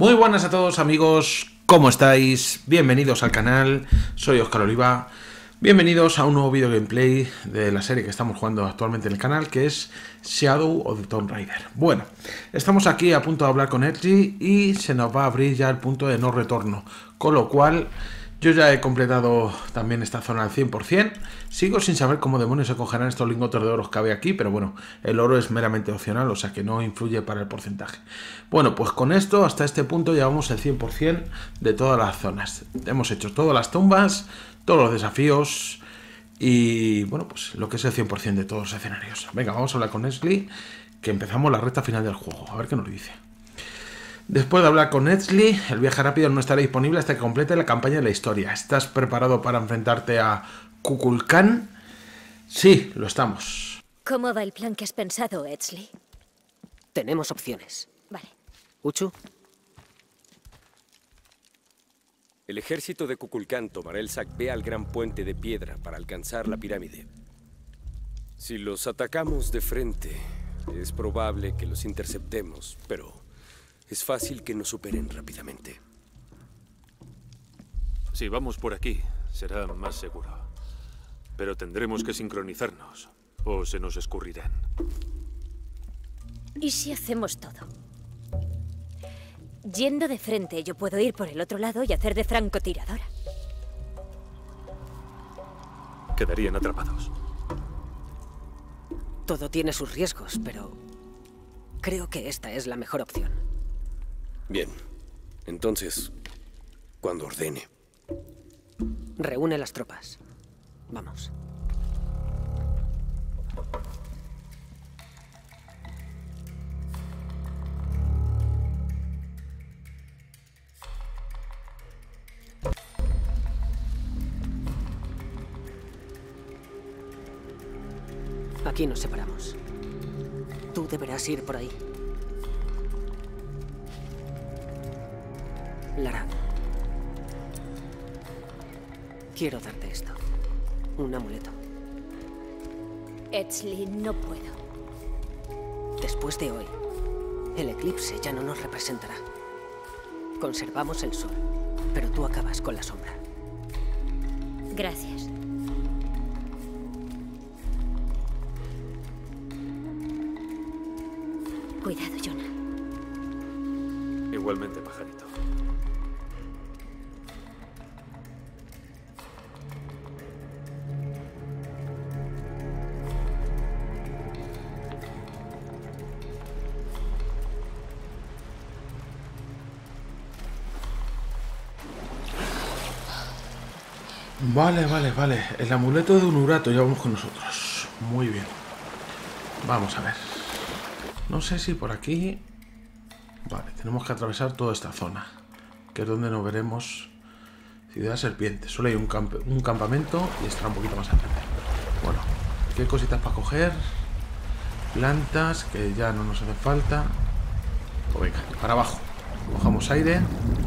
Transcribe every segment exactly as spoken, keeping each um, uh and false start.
Muy buenas a todos amigos, ¿cómo estáis? Bienvenidos al canal, soy Óscar Oliva. Bienvenidos a un nuevo video gameplay de la serie que estamos jugando actualmente en el canal, que es Shadow of the Tomb Raider. Bueno, estamos aquí a punto de hablar con Ezli y se nos va a abrir ya el punto de no retorno, con lo cual yo ya he completado también esta zona al cien por cien. Sigo sin saber cómo demonios se cogerán estos lingotes de oro que había aquí, pero bueno, el oro es meramente opcional, o sea que no influye para el porcentaje. Bueno, pues con esto, hasta este punto, llevamos el cien por cien de todas las zonas. Hemos hecho todas las tumbas, todos los desafíos y, bueno, pues lo que es el cien por cien de todos los escenarios. Venga, vamos a hablar con Ezli, que empezamos la recta final del juego. A ver qué nos dice. Después de hablar con Ezli, el viaje rápido no estará disponible hasta que complete la campaña de la historia. ¿Estás preparado para enfrentarte a Kukulkan? Sí, lo estamos. ¿Cómo va el plan que has pensado, Ezli? Tenemos opciones. Vale. ¿Uchu? El ejército de Kukulkan tomará el saqueo al gran puente de piedra para alcanzar la pirámide. Si los atacamos de frente, es probable que los interceptemos, pero es fácil que nos superen rápidamente. Si vamos por aquí, será más seguro. Pero tendremos que sincronizarnos, o se nos escurrirán. ¿Y si hacemos todo? Yendo de frente, yo puedo ir por el otro lado y hacer de francotiradora. Quedarían atrapados. Todo tiene sus riesgos, pero creo que esta es la mejor opción. Bien. Entonces, cuando ordene. Reúne las tropas. Vamos. Aquí nos separamos. Tú deberás ir por ahí. Lara. Quiero darte esto. Un amuleto. Ezli, no puedo. Después de hoy, el eclipse ya no nos representará. Conservamos el sol, pero tú acabas con la sombra. Gracias. Cuidado, Jonah. Igualmente, pajarito. Vale, vale, vale. El amuleto de Unurato ya vamos con nosotros. Muy bien. Vamos a ver. No sé si por aquí... Vale, tenemos que atravesar toda esta zona, que es donde nos veremos Ciudad Serpiente. Solo hay un, camp un campamento y estará un poquito más adelante. Bueno, aquí hay cositas para coger. Plantas, que ya no nos hacen falta. Pues venga, para abajo. Cojamos aire.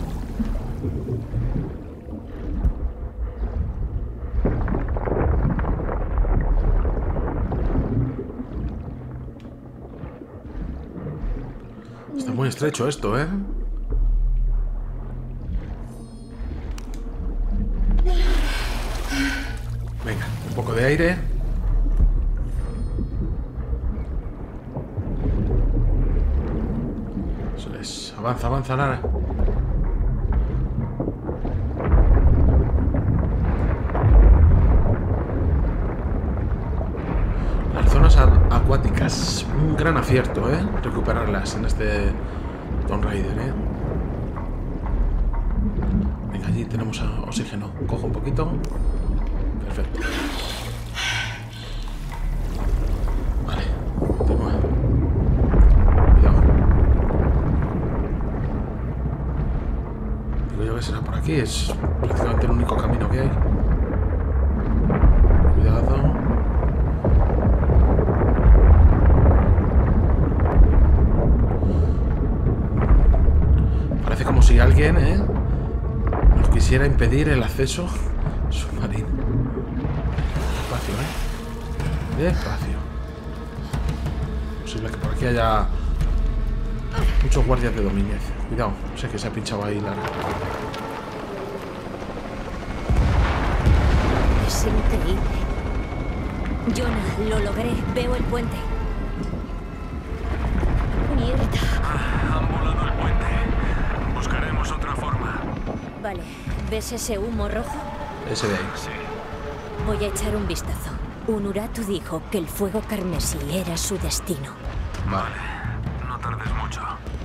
Está muy estrecho esto, ¿eh? Venga, un poco de aire. Eso es. Avanza, avanza, Lara. Las zonas acuáticas, un gran acierto, ¿eh? Recuperarlas en este Tomb Raider, ¿eh? Venga, allí tenemos oxígeno. Cojo un poquito. Perfecto. Vale. Continúa. Cuidado. Digo yo que será por aquí. Es prácticamente el único camino que hay. Cuidado. Parece como si alguien, ¿eh?, nos quisiera impedir el acceso submarino. Despacio, ¿eh? Despacio. Posible que por aquí haya muchos guardias de Domínguez. Cuidado, sé que se ha pinchado ahí la... Es increíble. Jonah, lo logré. Veo el puente. Mierda. Ah, han volado el puente. Buscaremos otra forma. Vale, ¿ves ese humo rojo? Ese de ahí. Sí. Voy a echar un vistazo. Unuratu dijo que el fuego carmesí era su destino. Vale. No tardes mucho.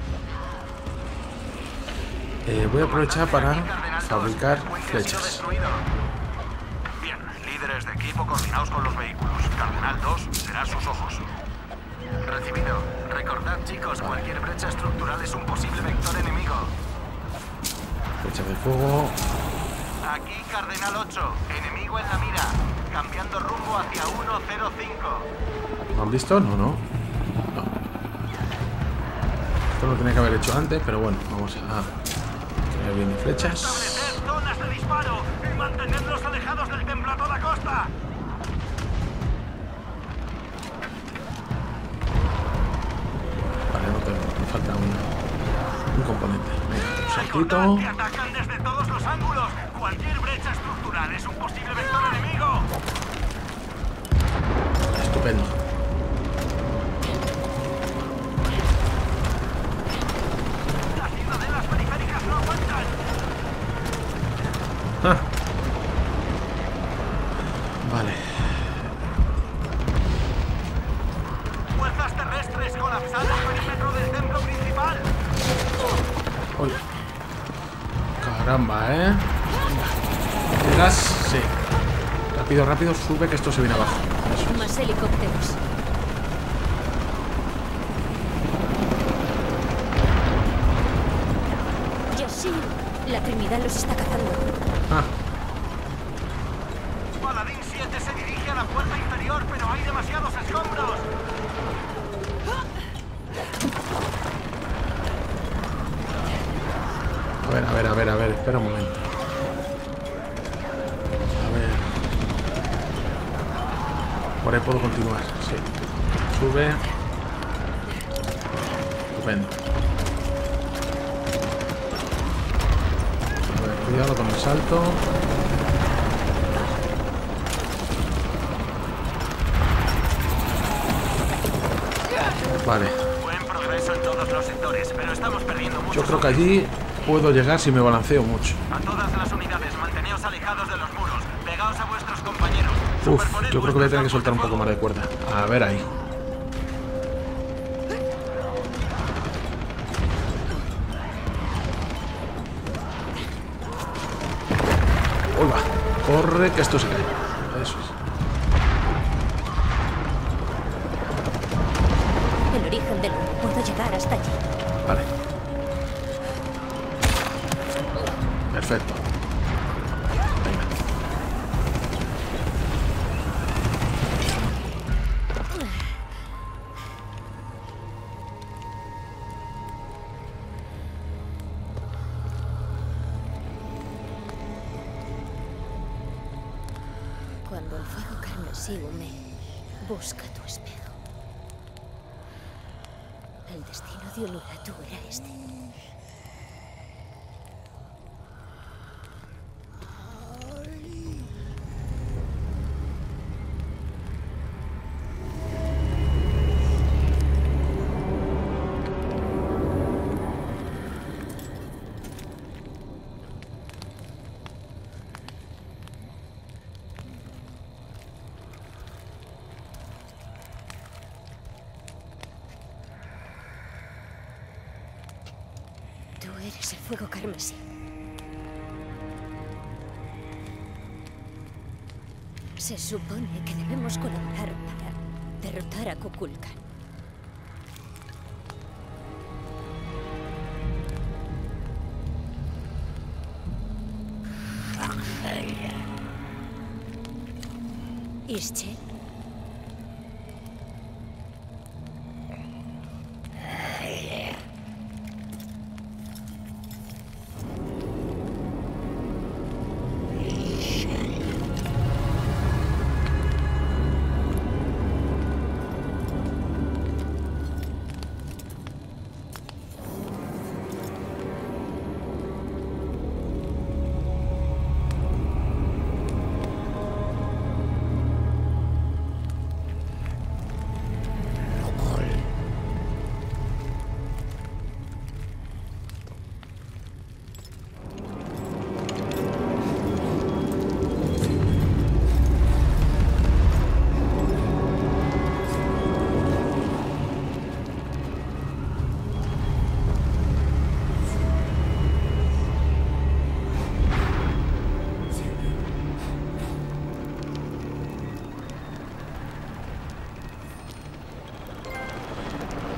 Eh, voy a aprovechar para fabricar flechas. Bien, líderes de equipo coordinados con los vehículos. Cardenal dos será sus ojos. Recibido. Recordad, chicos, cualquier brecha estructural es un posible vector enemigo. Flecha de fuego. Aquí Cardenal ocho, enemigo en la mira. Cambiando rumbo hacia uno cero cinco. ¿Lo han visto? No, no. No. Esto lo tenía que haber hecho antes, pero bueno, vamos a... Ahí vienen flechas. Establecer zonas de disparo y mantenerlos alejados del templo a toda costa. Vale, no tengo, me falta un, un componente. Venga, un saltito. Recordad que atacan desde todos los ángulos. Cualquier brecha estructural es un posible vector enemigo. Estupendo. Las ciudadelas periféricas no aguantan. Ah. Vale. Fuerzas terrestres colapsando el perímetro del templo principal. Uy. Caramba, ¿eh? ¿Llegas? Sí. Rápido, rápido, sube que esto se viene abajo. Eso es. Más helicópteros. Yashir, la Trinidad los está cazando. Ah, Paladín siete se dirige a la puerta inferior, pero hay demasiados escombros. a ver, a ver, a ver, a ver, espera un momento. A ver. Por ahí puedo continuar, sí. Sube. Estupendo. A ver, cuidado con el salto. Vale. Buen progreso en todos los sectores, pero estamos perdiendo mucho. Yo creo que allí puedo llegar si me balanceo mucho. A todas las unidades, manteneos alejados de los muros. Pegaos a vuestros compañeros. Uf, Superponed yo creo que voy a tener que vuestros soltar un poco campos más de cuerda. A ver ahí. Uy, va. Corre que esto se cae. Eso es. El origen del humo. Puedo llegar hasta allí. Vale. Perfecto. Venga. Cuando el fuego carmesí hume, busca tu espejo. El destino de Unuratu era este. Tú eres el fuego carmesí. Se supone que debemos colaborar para derrotar a Kukulkan. Ische.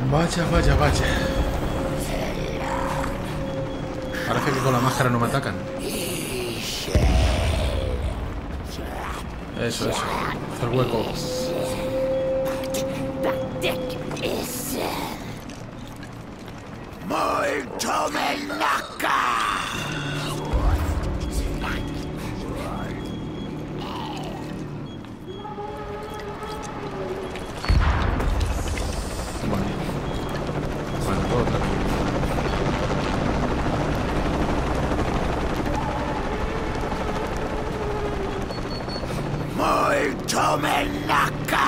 Vaya, vaya, vaya. Parece que con la máscara no me atacan. Eso, eso. Hacer hueco. Vale. Bueno, todo tranquilo. ¡Molto menaca!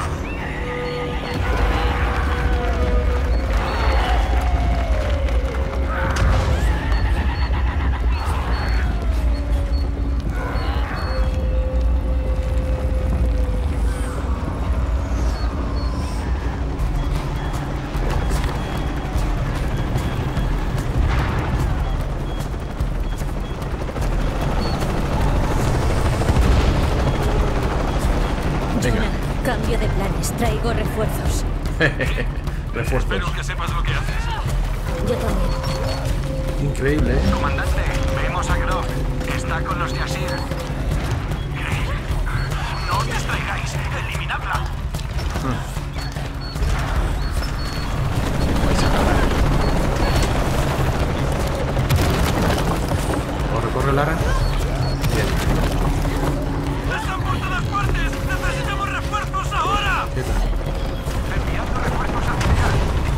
Cambio de planes, traigo refuerzos. Refuerzos. Espero que sepas lo que haces. Yo también. Increíble, ¿eh? Comandante, vemos a Grog. Está con los Yasir. Grey, no os distraigáis. Eliminadla. Vais a acabar. Corre, corre, Lara. Bien. ¡Están por todas partes! ¡Necesitamos refuerzos ahora! ¿Qué tal? Enviando refuerzos hacia allá.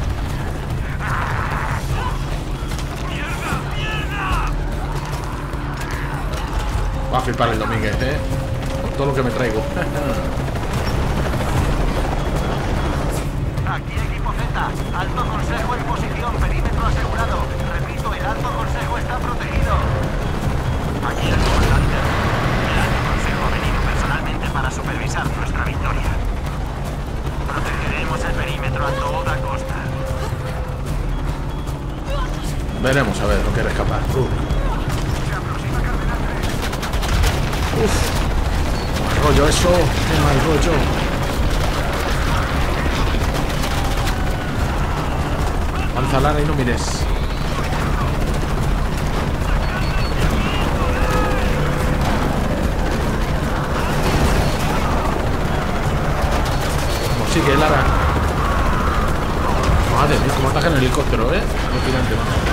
¡Mierda! ¡Mierda! Va a flipar el Domínguez, ¿eh? Con todo lo que me traigo. Aquí equipo Z. Alto Consejo en posición. Perímetro asegurado. Repito, el Alto Consejo está protegido. Aquí el comandante. El Alto Consejo ha venido personalmente para supervisar nuestra victoria. Protegeremos el perímetro a toda costa. Veremos a ver lo que eres capaz. Uh. Se aproxima Cardenal tres. Uf. Qué mal rollo eso. Qué mal rollo. Avanza, Lara, y no mires. Como sigue, Lara. Madre mía, cómo ataca en el helicóptero, ¿eh? Alucinante, vamos.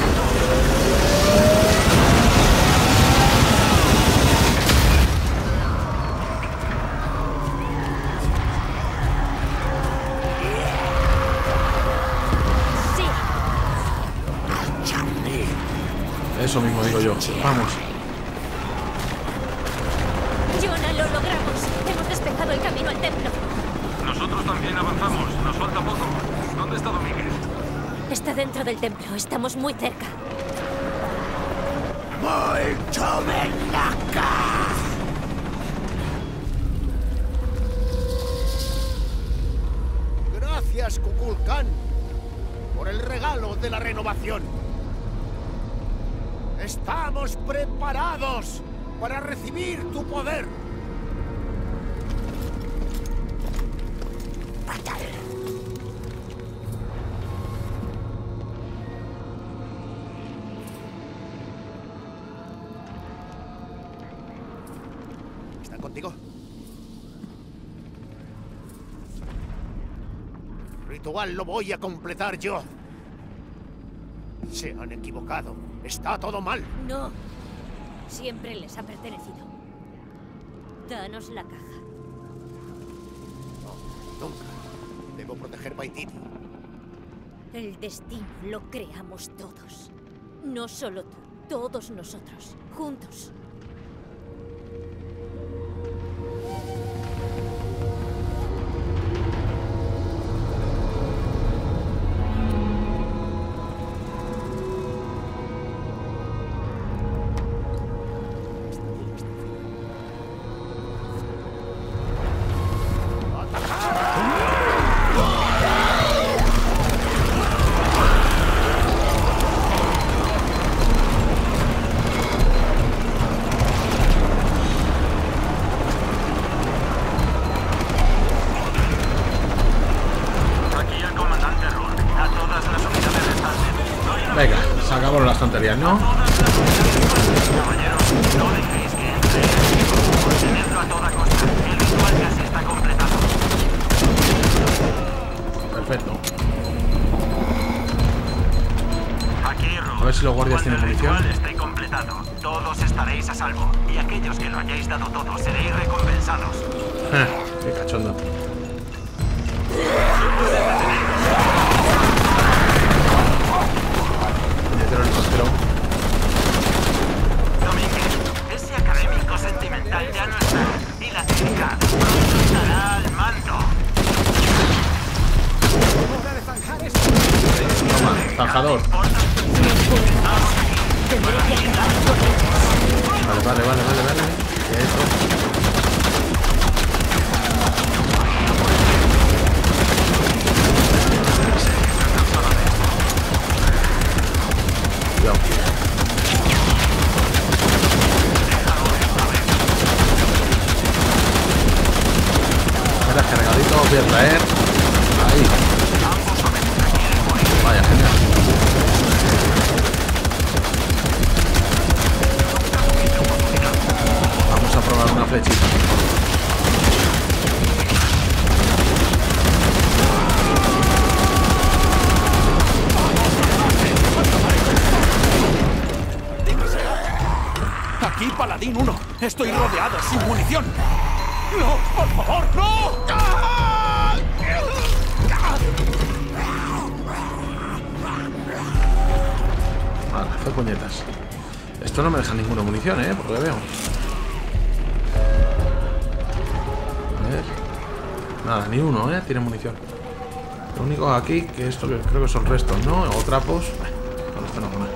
Eso mismo digo yo. Vamos. Jonah, lo logramos. Hemos despejado el camino al templo. Nosotros también avanzamos. Nos falta poco. ¿Dónde está Domínguez? Está dentro del templo. Estamos muy cerca. ¡Molto menaca! Gracias, Kukulkan, por el regalo de la renovación. Estamos preparados para recibir tu poder. Fatal. ¿Están contigo? Ritual lo voy a completar yo. Se han equivocado. Está todo mal. No. Siempre les ha pertenecido. Danos la caja. No, nunca. Debo proteger Paititi. El destino lo creamos todos. No solo tú, todos nosotros, juntos. Venga, se acabaron las tonterías, ¿no? Caballeros, no dejéis que entre el enemigo. Contenedlo a toda costa. El ritual casi está completado. Perfecto. Aquí, Rook. A ver si los guardias Cuando tienen el munición. ritual esté completado, todos estaréis a salvo. Y aquellos que lo hayáis dado todo seréis recompensados. Eh, qué cachondo. Puñetero helicóptero. Domínguez, ese académico sentimental ya no está. Y la chica pronto estará al mando. Toma, zanjador. Vale, vale, vale, vale, vale. Eso. Cuidado. Mira, cargadito, voy a traer. Ahí. Vaya, genial. Vamos a probar una flechita. Aquí, Paladín uno. Estoy rodeado, sin munición. ¡No, por favor, no! Vale, hace puñetas. Esto no me deja ninguna munición, ¿eh? Por lo que veo. A ver. Nada, ni uno, ¿eh? Tiene munición. Lo único aquí, que esto que creo que son restos, ¿no? O trapos. Con esto no con nada.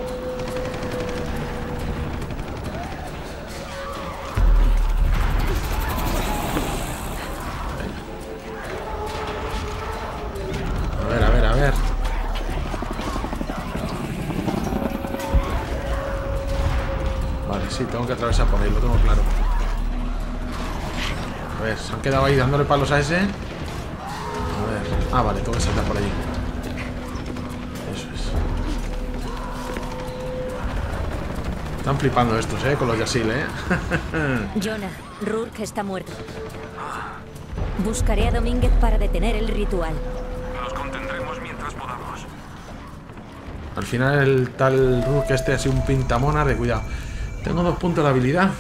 A ver, a ver, a ver. Vale, sí, tengo que atravesar por ahí, lo tengo claro. A ver, se han quedado ahí dándole palos a ese. A ver. Ah, vale, tengo que saltar por allí. Eso es. Están flipando estos, eh, con los Yasil, eh. Jonah, Rourke está muerto. Buscaré a Domínguez para detener el ritual. Nos contendremos mientras podamos. Al final el tal Rourke este ha sido un pintamona de cuidado. Tengo dos puntos de habilidad.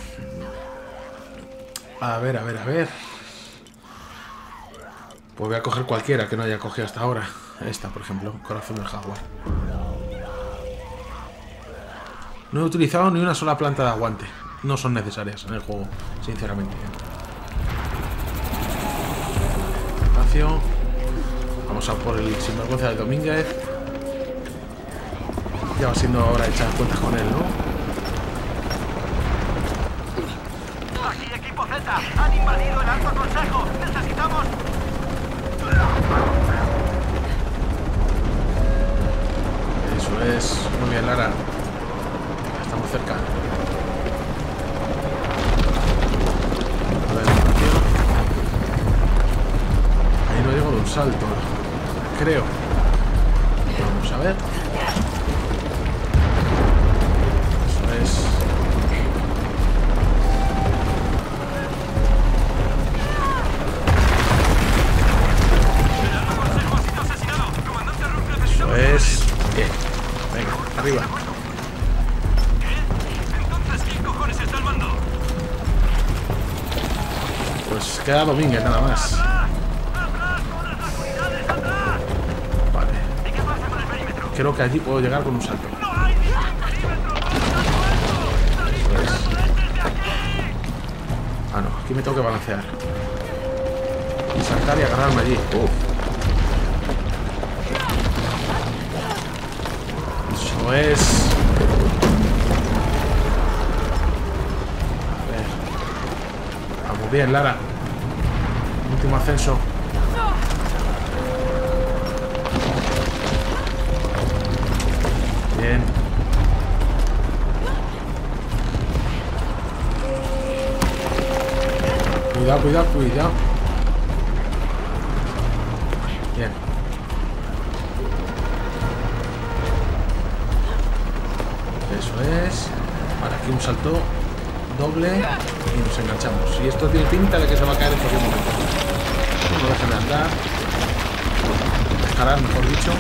A ver, a ver, a ver. Pues voy a coger cualquiera que no haya cogido hasta ahora. Esta, por ejemplo, corazón del jaguar. No he utilizado ni una sola planta de aguante. No son necesarias en el juego, sinceramente. Espacio. Vamos a por el sinvergüenza de Domínguez. Ya va siendo hora de echar cuentas con él, ¿no? Aquí, equipo Z. Han invadido el Alto Consejo. Necesitamos... Eso es. Muy bien, Lara. Estamos cerca. A ver, espacio. Ahí no llego de un salto. Creo. Vamos a ver. Eso es. Eso es. Bien. Venga, arriba. Entonces, ¿quién cojones está al mando? Pues queda Domínguez nada más. Vale. ¿Y qué pasa con el perímetro? Creo que allí puedo llegar con un salto. ¡No hay ningún perímetro! Eso es. Ah, no. Aquí me tengo que balancear. Y saltar y agarrarme allí. Uf. Eso es. A ver. Vamos bien, Lara. Último ascenso. Bien. Cuidado, cuidado, cuidado. Bien. salto doble y nos enganchamos. Y esto tiene pinta de que se va a caer en cualquier momento. No dejen de andar. Escalar, mejor dicho.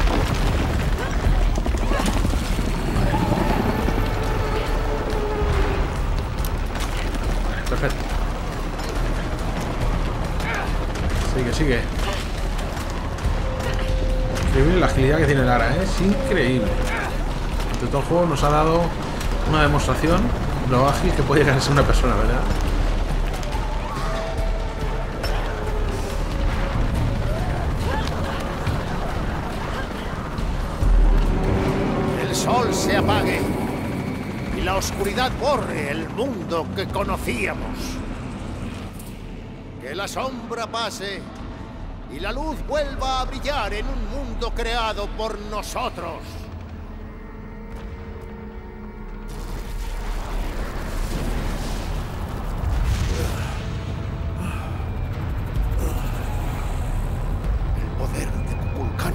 Vale, perfecto. Sigue, sigue. Increíble la agilidad que tiene Lara, ¿eh? Es increíble. De todo el juego nos ha dado una demostración de lo ágil que puede llegar a ser una persona, ¿verdad? El sol se apague y la oscuridad borre el mundo que conocíamos. Que la sombra pase y la luz vuelva a brillar en un mundo creado por nosotros. El poder de Kukulkan.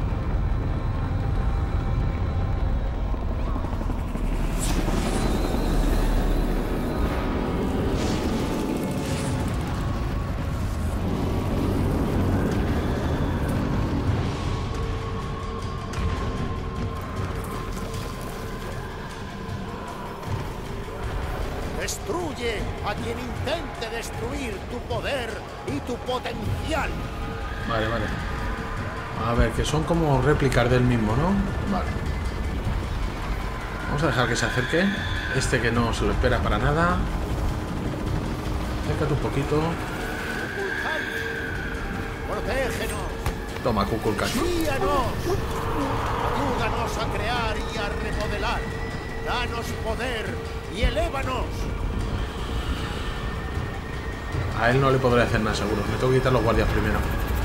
Destruye a quien intente destruir tu poder y tu potencial. Vale, vale. A ver, que son como réplicas del mismo, ¿no? Vale. Vamos a dejar que se acerque. Este que no se lo espera para nada. Acércate un poquito. Kukulkan, protégenos. Toma, Kukulkan. Guíanos. Ayúdanos a crear y a remodelar. Danos poder y elévanos. A él no le podré hacer nada seguro. Me tengo que quitar los guardias primero.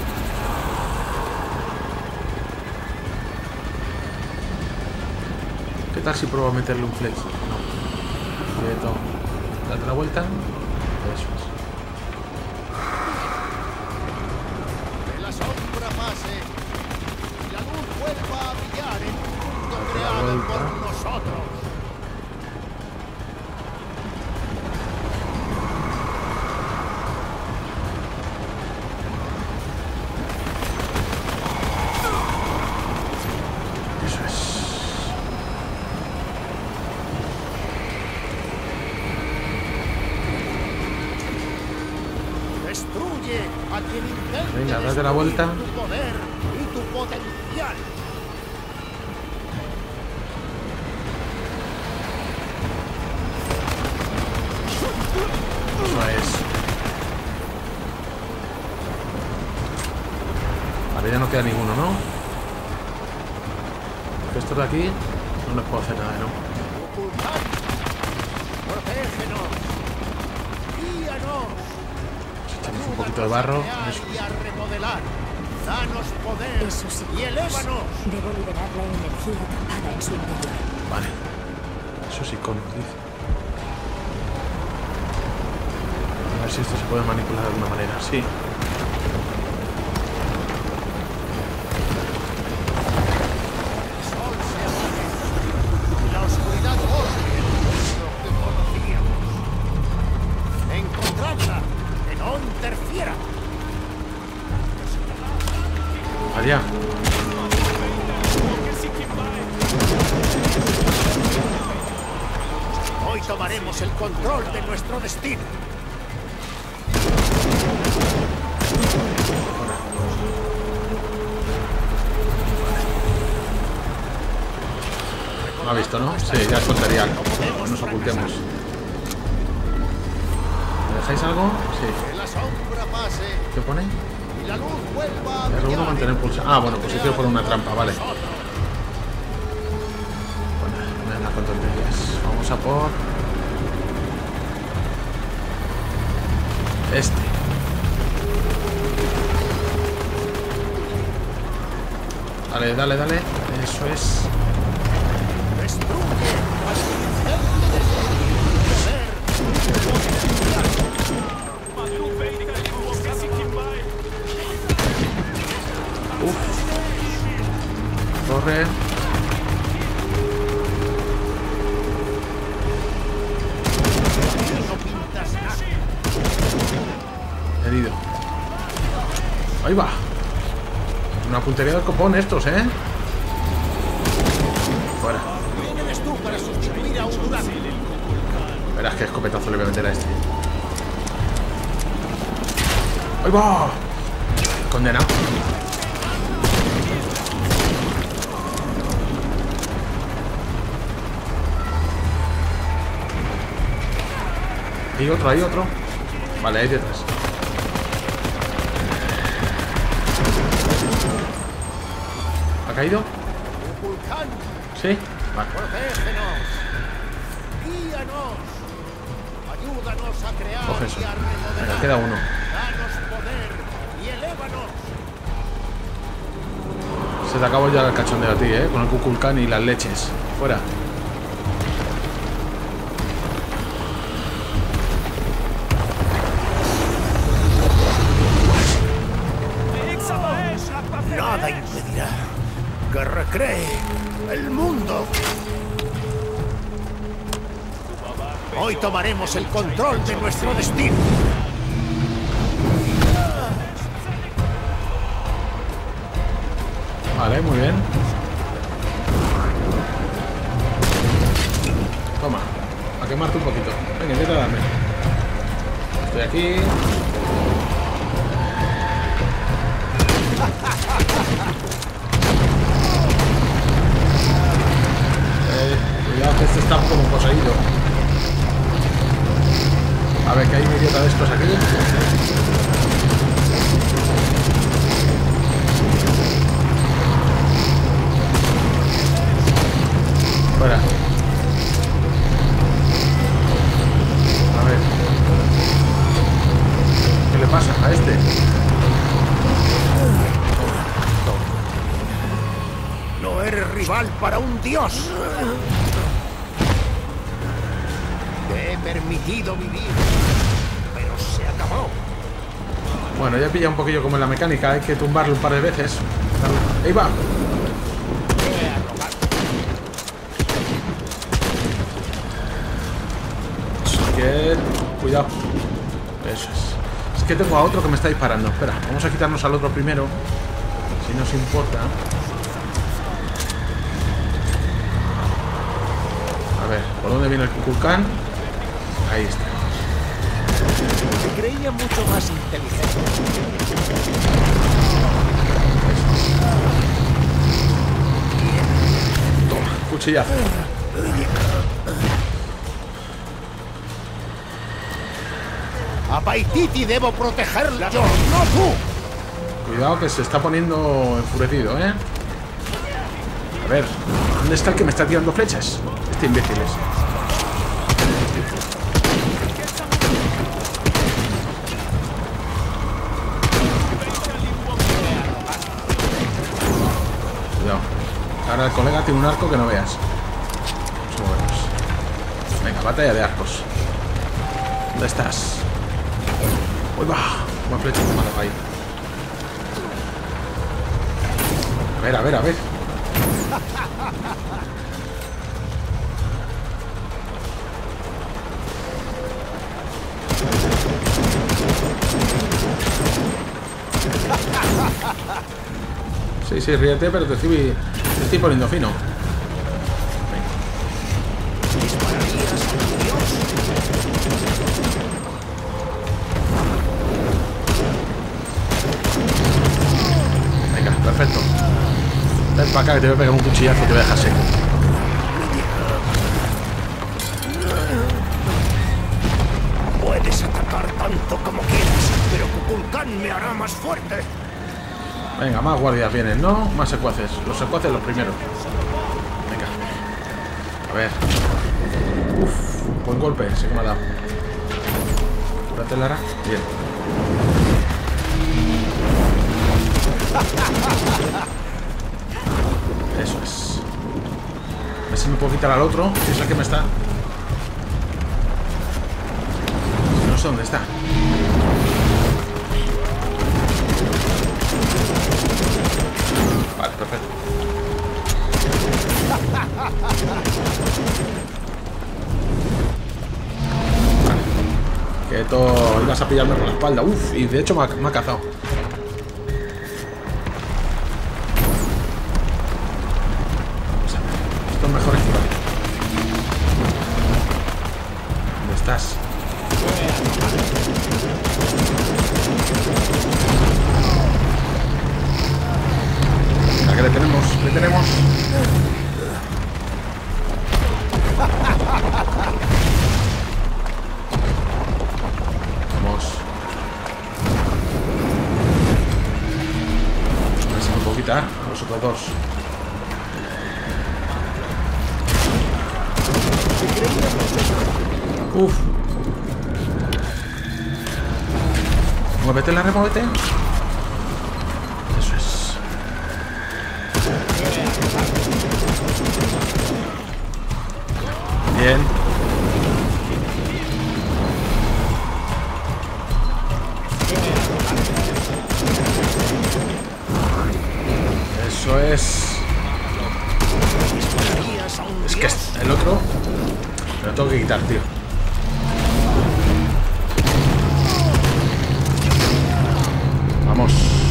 ¿Qué tal si pruebo a meterle un flex? No. Quieto. Date la vuelta. Eso es. Que la sombra pase y la luz vuelva a brillar en un mundo creado por nosotros. Eso es. Destruye a quien intente Venga, date la vuelta. destruir tu poder y tu potencial. Eso es. Vale, ya no queda ninguno, ¿no? Estos de aquí no les puedo hacer nada, ¿no? Kukulkan, protégenos. Guíanos. Echamos un poquito de barro. Ayúdanos a Eso crear y es. a remodelar. Danos poder Eso sí. y elévanos. Debo liberar la energía atrapada en su interior. Vale. Eso sí, con dice. A ver si esto se puede manipular de alguna manera. Sí. El sol se apague y la oscuridad borre el mundo que conocíamos. Encontradla, que no interfiera. Allá. Hoy tomaremos el control de nuestro destino. ¿Lo ha visto, no? Sí, ya es tontería. No nos ocultemos. ¿Me dejáis algo? Sí. Que la sombra pase ¿Qué pone? y la luz vuelva a R uno brillar. mantener pulsado. Ah, bueno, pues si quiero poner una trampa, vale. Nosotros. Bueno, venga, con tonterías. Vamos a por... Este. Dale, dale, dale. Eso es. Destruye al que intente destruir tu poder y tu potencial. Uf. Corre. Ahí va. Una puntería del copón estos, ¿eh? Fuera. ¿Quién eres tú para sustituir a un Durán? Verás qué escopetazo le voy a meter a este. ¡Ahí va! Condenado. Hay otro, hay otro. Vale, ahí detrás. ¿Ha caído? Kukulkan, Sí. Vale. protégenos. Guíanos. Ayúdanos a crear Coge eso. y a remodelar. Venga, queda uno. Danos poder y elévanos. Se te acabó ya el cachondeo a ti, ¿eh? Con el Kukulkan y las leches. Fuera. Nada impedirá que recree el mundo. Hoy tomaremos el control de nuestro destino. Vale, muy bien. Toma, a quemarte un poquito. Venga, intenta darme. Estoy aquí. Eh, cuidado que este está como poseído. A ver, que hay un idiota de estos aquí. Fuera. A ver. ¿Qué le pasa a este? No eres rival para un dios. Te he permitido vivir, pero se acabó. Bueno, ya pilla un poquillo como en la mecánica. Hay que tumbarle un par de veces. Ahí va. Que... Cuidado. Eso es. Es que tengo a otro que me está disparando. Espera, vamos a quitarnos al otro primero. Si nos importa. A ver, ¿por dónde viene el Kukulkan? Ahí está. Me creía mucho más inteligente. Toma, cuchillazo. A Paititi debo protegerla yo, no tú. Cuidado que se está poniendo enfurecido, ¿eh? A ver, ¿dónde está el que me está tirando flechas? Este imbécil es. Cuidado. Ahora el colega tiene un arco que no veas. Vamos a movernos. Venga, batalla de arcos. ¿Dónde estás? ¡Uy, va! Una flecha que me ha dado ahí. A ver, a ver, a ver. Sí, sí, ríete, pero te estoy, te estoy poniendo fino. Venga, perfecto. Ven para acá que te voy a pegar un cuchillazo y te voy a dejar seco. Puedes atacar tanto como quieras, pero Kukulkan me hará más fuerte. Venga, más guardias vienen, ¿no? Más secuaces. Los secuaces los primeros. Venga. A ver. Uf, buen golpe, sé que me ha dado. Cúrate, Lara. Bien. Eso es. A ver si me puedo quitar al otro, que es el que me está. No sé dónde está. Vale, perfecto. Vale. Quieto, ibas a pillarme por la espalda. Uf, y de hecho me ha, me ha cazado. puedo quitar los otros dos. Uf. Muévete, la remuévete. Eso es. Bien. Eso es. Es que el otro me lo tengo que quitar, tío. Vamos.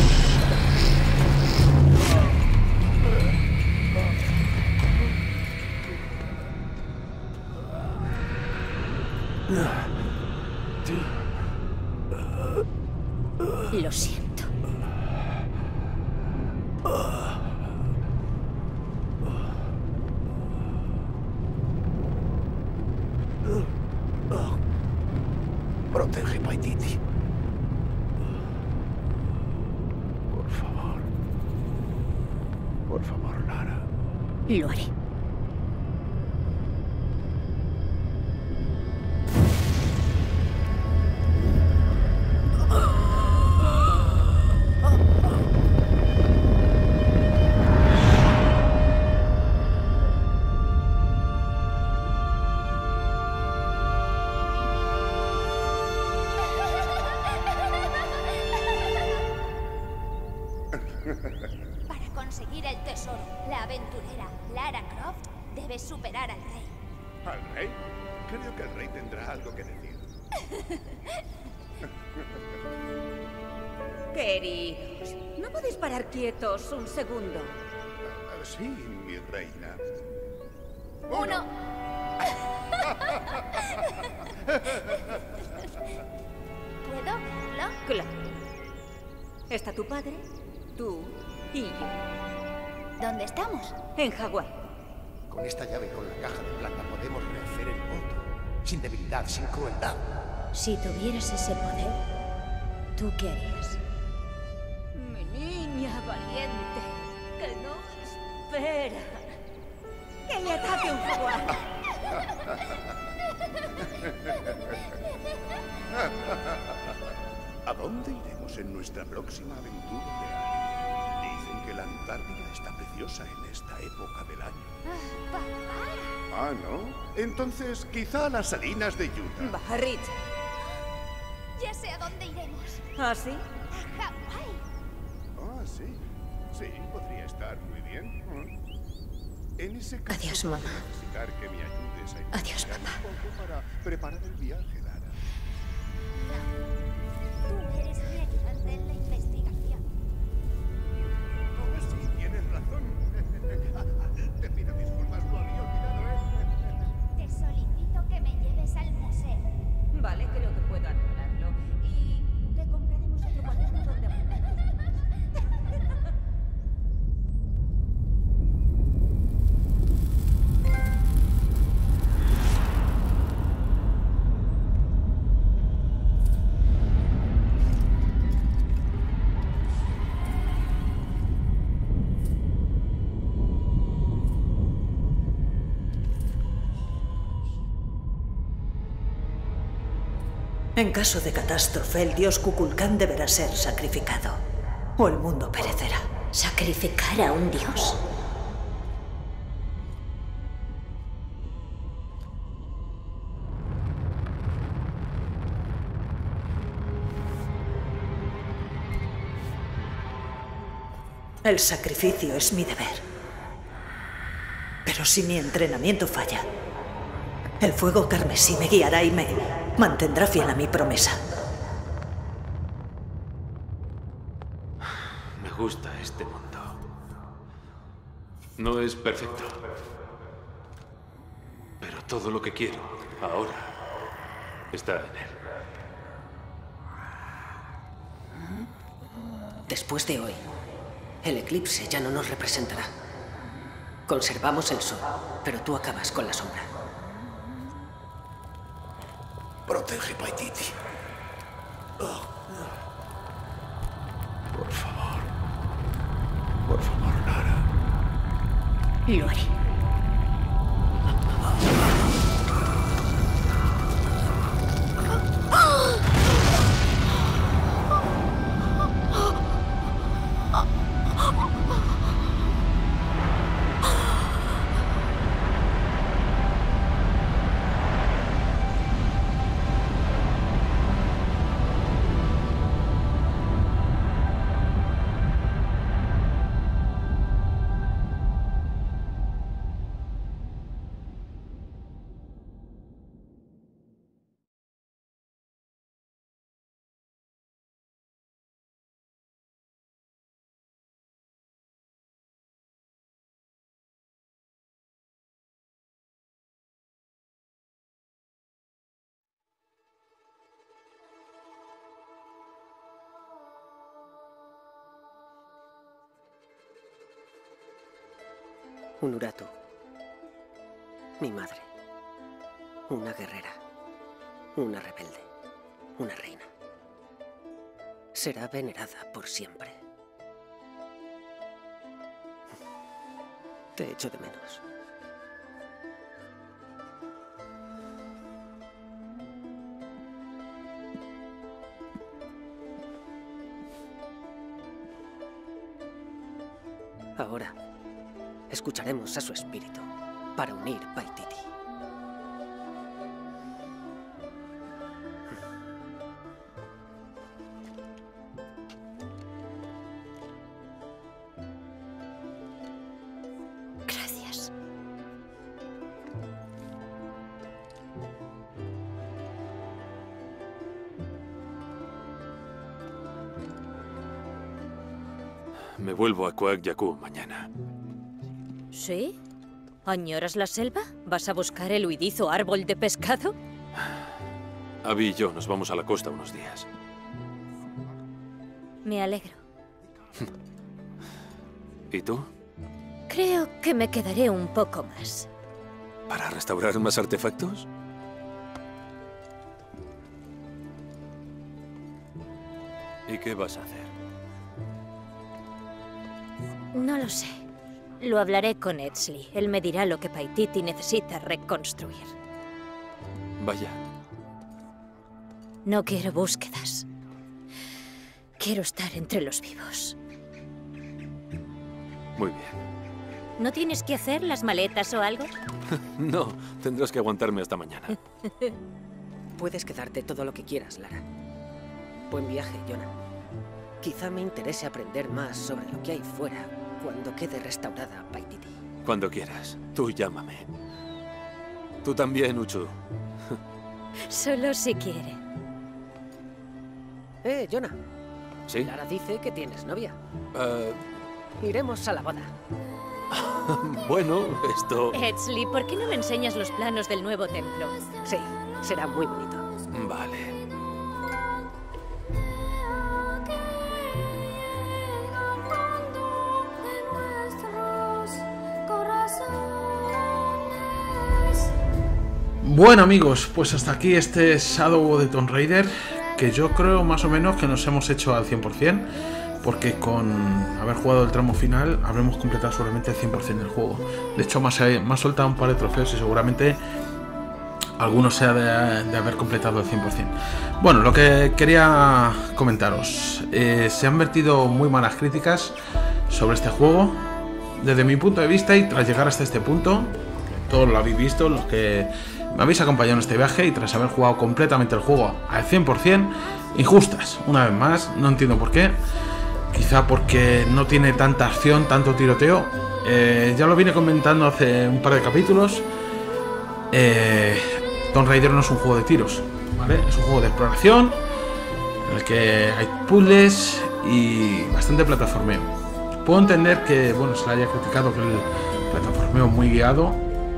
Lo siento. Protege Paititi. Por favor. Por favor, Lara. Lo haré. Para conseguir el tesoro, la aventurera Lara Croft debe superar al rey. ¿Al rey? Creo que el rey tendrá algo que decir. Queridos, ¿no podéis parar quietos un segundo? Ah, sí, mi reina. Uno. ¿Puedo verlo? Claro. Está tu padre, tú y yo. ¿Dónde estamos? En Hawái. Con esta llave y con la caja de plata podemos rehacer el mundo. Sin debilidad, sin crueldad. Si tuvieras ese poder, ¿tú qué harías? Mi niña valiente, que no espera. Que le ataque un jaguar. ¿A dónde iremos en nuestra próxima aventura real? Dicen que la Antártida está preciosa en esta época del año. Ah, papá. Ah, ¿no? Entonces, quizá a las salinas de Utah. Bajarrit. Ya sé a dónde iremos. ¿Ah, sí? A Hawái. Ah, sí. Sí, podría estar muy bien. En ese caso, Adiós, voy a mamá. necesitar que me ayudes a Adiós, investigar papá. un poco para preparar el viaje, Lara. Tú eres mi ayudante en la investigación. Oh, sí, tienes razón. Te pido disculpas, lo había olvidado, ¿eh? Te solicito que me lleves al museo. Vale, creo que puedo arreglarlo. Y te compraremos otro cuaderno donde apuntar tus notas. En caso de catástrofe, el dios Kukulkan deberá ser sacrificado, o el mundo perecerá. ¿Sacrificar a un dios? El sacrificio es mi deber. Pero si mi entrenamiento falla, el fuego carmesí me guiará y me mantendrá fiel a mi promesa. Me gusta este mundo. No es perfecto. Pero todo lo que quiero ahora está en él. Después de hoy, el eclipse ya no nos representará. Conservamos el sol, pero tú acabas con la sombra. Protege Paititi. Por favor. Por favor, Lara. Lo haré. Un Uratu. Mi madre. Una guerrera. Una rebelde. Una reina. Será venerada por siempre. Te echo de menos. Ahora escucharemos a su espíritu para unir Paititi. Gracias. Me vuelvo a Kuak Yaku mañana. ¿Sí? ¿Añoras la selva? ¿Vas a buscar el huidizo árbol de pescado? Abby y yo nos vamos a la costa unos días. Me alegro. ¿Y tú? Creo que me quedaré un poco más. ¿Para restaurar más artefactos? ¿Y qué vas a hacer? No lo sé. Lo hablaré con Edsley. Él me dirá lo que Paititi necesita reconstruir. Vaya. No quiero búsquedas. Quiero estar entre los vivos. Muy bien. ¿No tienes que hacer las maletas o algo? No, tendrás que aguantarme hasta mañana. Puedes quedarte todo lo que quieras, Lara. Buen viaje, Jonah. Quizá me interese aprender más sobre lo que hay fuera cuando quede restaurada Paititi. Cuando quieras. Tú llámame. Tú también, Uchu. Solo si quiere. Eh, Jonah. ¿Sí? Lara dice que tienes novia. Uh... Iremos a la boda. Bueno, esto... Edsley, ¿por qué no me enseñas los planos del nuevo templo? Sí, será muy bonito. Vale. Bueno amigos, pues hasta aquí este Shadow of the Tomb Raider, que yo creo más o menos que nos hemos hecho al cien por cien, porque con haber jugado el tramo final habremos completado seguramente el cien por cien del juego. De hecho me ha soltado un par de trofeos y seguramente alguno sea de, de haber completado el cien por cien. Bueno, lo que quería comentaros, eh, se han vertido muy malas críticas sobre este juego. Desde mi punto de vista y tras llegar hasta este punto, todos lo habéis visto, los que me habéis acompañado en este viaje y tras haber jugado completamente el juego al cien por cien, injustas, una vez más, no entiendo por qué. Quizá porque no tiene tanta acción, tanto tiroteo. Eh, ya lo vine comentando hace un par de capítulos. Eh, Tomb Raider no es un juego de tiros, ¿vale? Es un juego de exploración en el que hay puzzles y bastante plataformeo. Puedo entender que, bueno, se le haya criticado que el plataformeo es muy guiado,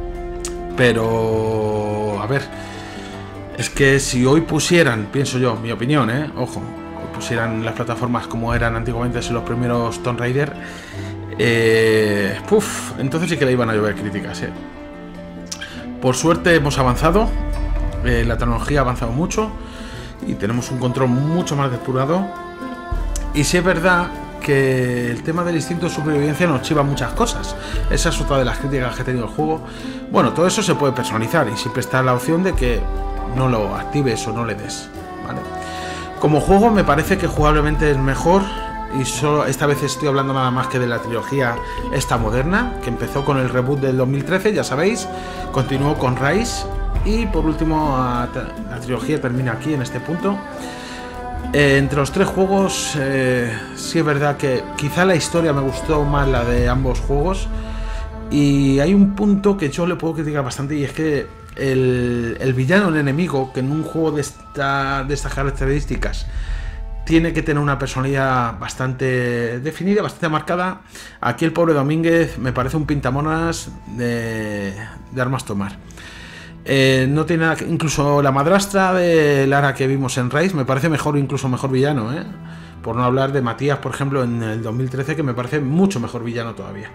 pero a ver, es que si hoy pusieran, pienso yo, mi opinión, eh, ojo, hoy pusieran las plataformas como eran antiguamente en los primeros Tomb Raider, eh, puf, entonces sí que le iban a llover críticas, eh. Por suerte hemos avanzado, eh, la tecnología ha avanzado mucho y tenemos un control mucho más depurado. Y sí es verdad que el tema del instinto de supervivencia nos chiva muchas cosas. Esa es otra de las críticas que ha tenido el juego. Bueno, todo eso se puede personalizar y siempre está la opción de que no lo actives o no le des, ¿vale? Como juego me parece que jugablemente es mejor. Y solo esta vez estoy hablando nada más que de la trilogía esta moderna, que empezó con el reboot del dos mil trece, ya sabéis, continuó con Rise y por último la trilogía termina aquí en este punto. Eh, entre los tres juegos, eh, sí es verdad que quizá la historia me gustó más la de ambos juegos, y hay un punto que yo le puedo criticar bastante, y es que el, el villano, el enemigo, que en un juego de, esta, de estas características tiene que tener una personalidad bastante definida, bastante marcada. Aquí el pobre Domínguez me parece un pintamonas de, de armas tomar. Eh, no tiene nada que, incluso la madrastra de Lara que vimos en Rise me parece mejor, incluso mejor villano, ¿eh? Por no hablar de Matías, por ejemplo, en el dos mil trece, que me parece mucho mejor villano todavía.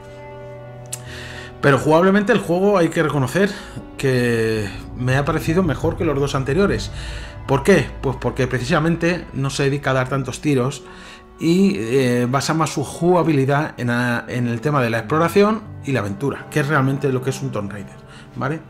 Pero jugablemente el juego hay que reconocer que me ha parecido mejor que los dos anteriores. ¿Por qué? Pues porque precisamente no se dedica a dar tantos tiros y eh, basa más su jugabilidad en, a, en el tema de la exploración y la aventura, que es realmente lo que es un Tomb Raider, ¿vale?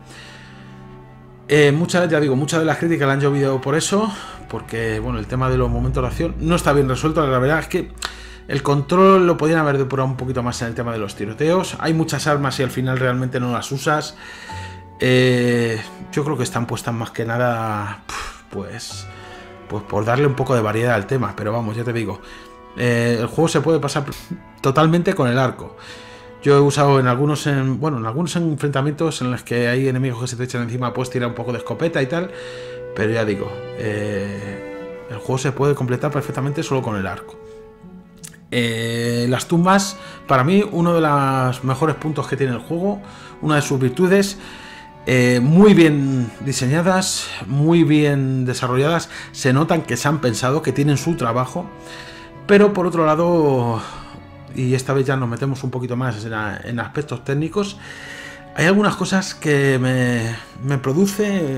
Eh, muchas, ya digo, muchas de las críticas la han llovido por eso, porque bueno, el tema de los momentos de acción no está bien resuelto. La verdad es que el control lo podían haber depurado un poquito más en el tema de los tiroteos. Hay muchas armas y al final realmente no las usas. Eh, yo creo que están puestas más que nada... Pues, pues por darle un poco de variedad al tema, pero vamos, ya te digo, eh, el juego se puede pasar totalmente con el arco. Yo he usado en algunos, en, bueno, en algunos enfrentamientos en los que hay enemigos que se te echan encima, puedes tirar un poco de escopeta y tal, pero ya digo, eh, el juego se puede completar perfectamente solo con el arco. Eh, las tumbas, para mí, uno de los mejores puntos que tiene el juego, una de sus virtudes. Eh, muy bien diseñadas, muy bien desarrolladas, se notan que se han pensado, que tienen su trabajo, pero por otro lado, y esta vez ya nos metemos un poquito más en, en aspectos técnicos, hay algunas cosas que me, me produce,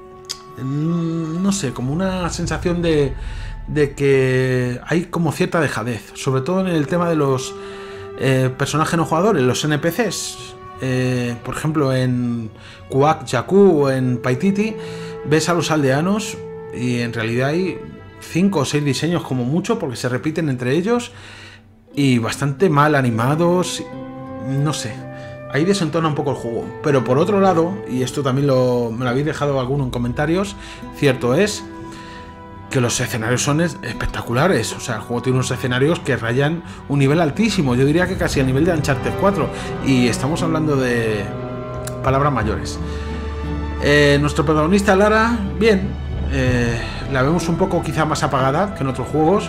no sé, como una sensación de, de que hay como cierta dejadez, sobre todo en el tema de los eh, personajes no jugadores, los N P Cs. Eh, por ejemplo, en Kuwak Yaku o en Paititi ves a los aldeanos y en realidad hay cinco o seis diseños como mucho, porque se repiten entre ellos y bastante mal animados. No sé, ahí desentona un poco el juego. Pero por otro lado, y esto también lo, me lo habéis dejado alguno en comentarios, cierto es que los escenarios son espectaculares. O sea, el juego tiene unos escenarios que rayan un nivel altísimo, yo diría que casi a nivel de Uncharted cuatro, y estamos hablando de palabras mayores. Eh, nuestro protagonista Lara, bien, eh, la vemos un poco quizá más apagada que en otros juegos,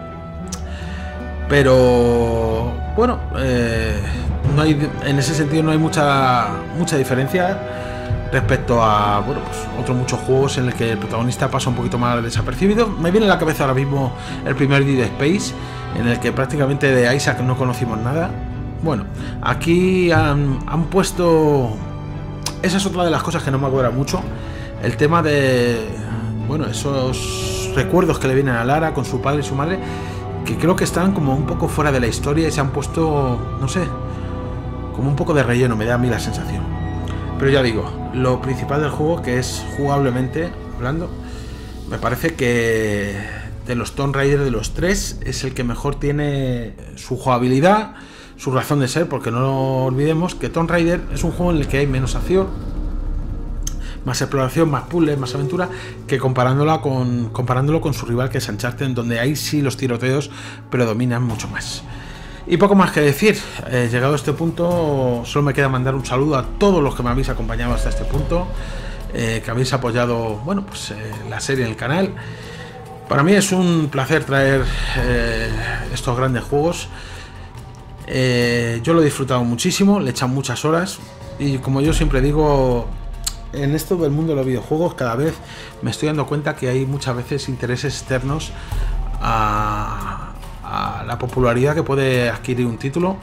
pero bueno, eh, no hay, en ese sentido no hay mucha, mucha diferencia respecto a, bueno, pues otros muchos juegos en el que el protagonista pasa un poquito más desapercibido. Me viene a la cabeza ahora mismo el primer Dead Space, en el que prácticamente de Isaac no conocimos nada. Bueno, aquí han, han puesto... Esa es otra de las cosas que no me acuerda mucho. El tema de... Bueno, esos recuerdos que le vienen a Lara con su padre y su madre, que creo que están como un poco fuera de la historia y se han puesto, no sé, como un poco de relleno, me da a mí la sensación. Pero ya digo, lo principal del juego, que es jugablemente hablando, me parece que de los Tomb Raider de los tres es el que mejor tiene su jugabilidad, su razón de ser, porque no olvidemos que Tomb Raider es un juego en el que hay menos acción, más exploración, más puzzles, más aventura, que comparándola con, comparándolo con su rival, que es Uncharted, en donde ahí sí los tiroteos predominan mucho más. Y poco más que decir. Eh, llegado a este punto, solo me queda mandar un saludo a todos los que me habéis acompañado hasta este punto, eh, que habéis apoyado, bueno, pues eh, la serie en el canal. Para mí es un placer traer eh, estos grandes juegos. Eh, yo lo he disfrutado muchísimo, le he echado muchas horas, y como yo siempre digo, en esto del mundo de los videojuegos cada vez me estoy dando cuenta que hay muchas veces intereses externos a... a la popularidad que puede adquirir un título,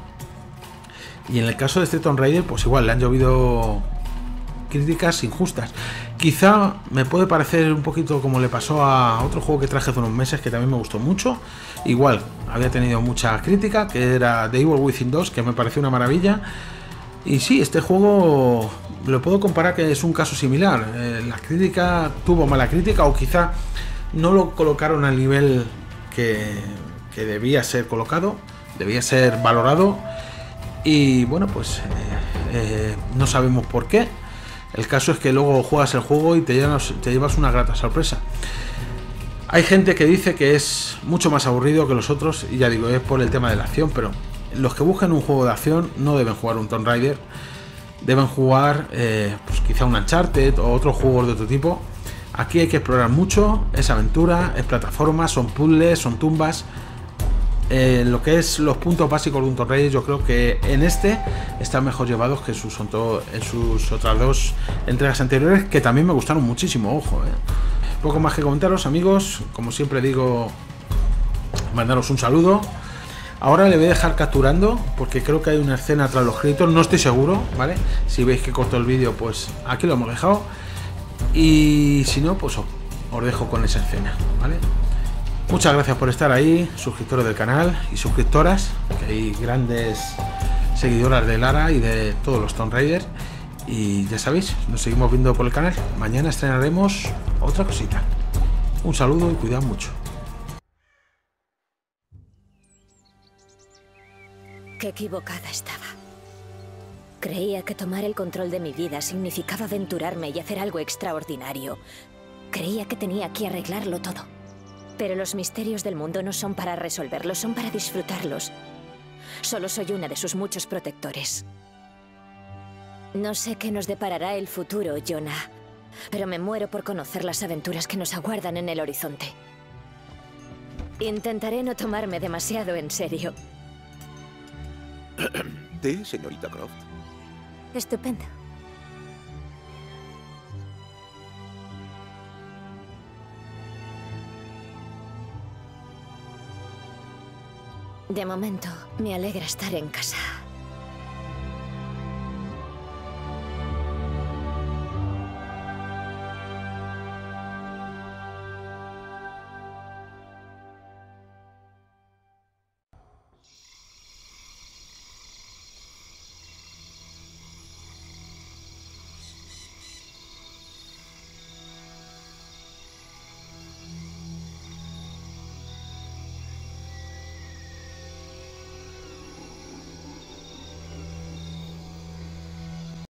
y en el caso de este Tomb Raider pues igual le han llovido críticas injustas, Quizá me puede parecer un poquito como le pasó a otro juego que traje hace unos meses que también me gustó mucho. Igual, había tenido mucha crítica, que era The Evil Within dos, que me pareció una maravilla. Y sí, este juego lo puedo comparar que es un caso similar. Eh, la crítica tuvo mala crítica o quizá no lo colocaron al nivel que, que debía ser colocado, debía ser valorado. Y bueno, pues eh, eh, no sabemos por qué. El caso es que luego juegas el juego y te llevas, te llevas una grata sorpresa. Hay gente que dice que es mucho más aburrido que los otros, y ya digo, es por el tema de la acción, pero los que buscan un juego de acción no deben jugar un Tomb Raider, deben jugar eh, pues quizá un Uncharted o otros juegos de otro tipo. Aquí hay que explorar mucho, es aventura, es plataforma, son puzzles, son tumbas. Eh, lo que es los puntos básicos de un Tomb Raider, yo creo que en este están mejor llevados que en sus, en sus otras dos entregas anteriores, que también me gustaron muchísimo, ojo. Eh. Poco más que comentaros, amigos. Como siempre digo, mandaros un saludo. Ahora le voy a dejar capturando, porque creo que hay una escena tras los créditos, no estoy seguro, ¿vale? Si veis que corto el vídeo, pues aquí lo hemos dejado. Y si no, pues os, os dejo con esa escena, ¿vale? Muchas gracias por estar ahí, suscriptores del canal y suscriptoras, que hay grandes seguidoras de Lara y de todos los Tomb Raider. Y ya sabéis, nos seguimos viendo por el canal. Mañana estrenaremos otra cosita. Un saludo y cuidad mucho. Qué equivocada estaba. Creía que tomar el control de mi vida significaba aventurarme y hacer algo extraordinario. Creía que tenía que arreglarlo todo. Pero los misterios del mundo no son para resolverlos, son para disfrutarlos. Solo soy una de sus muchos protectores. No sé qué nos deparará el futuro, Jonah, pero me muero por conocer las aventuras que nos aguardan en el horizonte. Intentaré no tomarme demasiado en serio. ¿Té, señorita Croft? Estupendo. De momento, me alegra estar en casa.